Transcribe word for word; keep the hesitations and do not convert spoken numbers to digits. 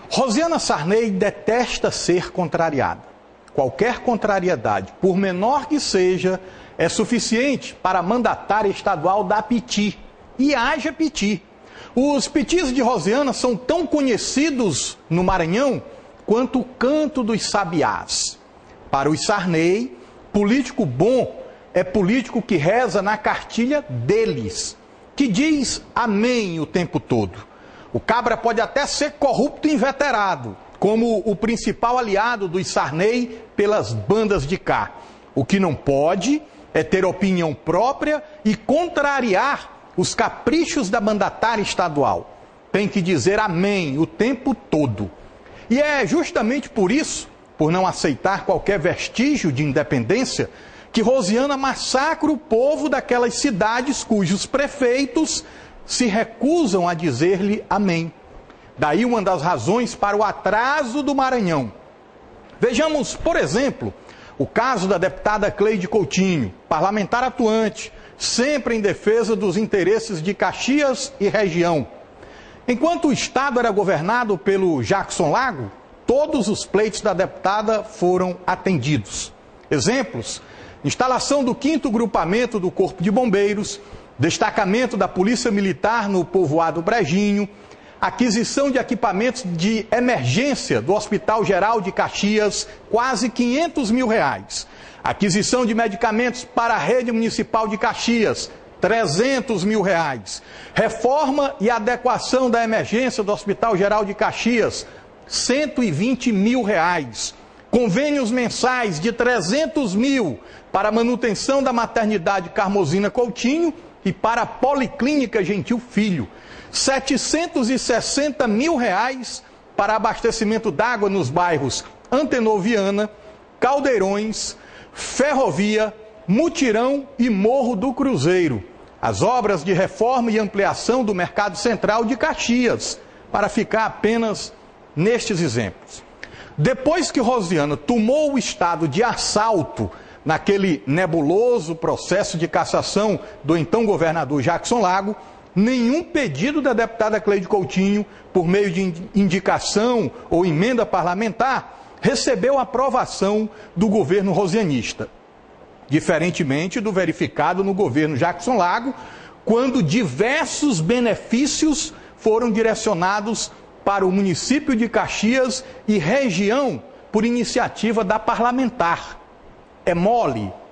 Rosiana Sarney detesta ser contrariada. Qualquer contrariedade, por menor que seja, é suficiente para a mandatária estadual dar piti. E haja piti. Os pitis de Rosiana são tão conhecidos no Maranhão quanto o canto dos sabiás. Para os Sarney, político bom é político que reza na cartilha deles, que diz amém o tempo todo. O cabra pode até ser corrupto e inveterado, como o principal aliado dos Sarney pelas bandas de cá. O que não pode é ter opinião própria e contrariar os caprichos da mandatária estadual. Tem que dizer amém o tempo todo. E é justamente por isso, por não aceitar qualquer vestígio de independência, que Rosiana massacra o povo daquelas cidades cujos prefeitos se recusam a dizer-lhe amém. Daí uma das razões para o atraso do Maranhão. Vejamos, por exemplo, o caso da deputada Cleide Coutinho, parlamentar atuante, sempre em defesa dos interesses de Caxias e região. Enquanto o Estado era governado pelo Jackson Lago, todos os pleitos da deputada foram atendidos. Exemplos: instalação do quinto grupamento do Corpo de Bombeiros, destacamento da Polícia Militar no povoado Brejinho, aquisição de equipamentos de emergência do Hospital Geral de Caxias, quase quinhentos mil reais. Aquisição de medicamentos para a rede municipal de Caxias, trezentos mil reais. Reforma e adequação da emergência do Hospital Geral de Caxias, cento e vinte mil reais. Convênios mensais de trezentos mil para a manutenção da maternidade Carmozina Coutinho e para a Policlínica Gentil Filho. setecentos e sessenta mil reais para abastecimento d'água nos bairros Antenoviana, Caldeirões, Ferrovia, Mutirão e Morro do Cruzeiro. As obras de reforma e ampliação do Mercado Central de Caxias, para ficar apenas nestes exemplos. Depois que Rosiana tomou o estado de assalto naquele nebuloso processo de cassação do então governador Jackson Lago, nenhum pedido da deputada Cleide Coutinho, por meio de indicação ou emenda parlamentar, recebeu aprovação do governo rosianista. Diferentemente do verificado no governo Jackson Lago, quando diversos benefícios foram direcionados para o município de Caxias e região por iniciativa da parlamentar. É mole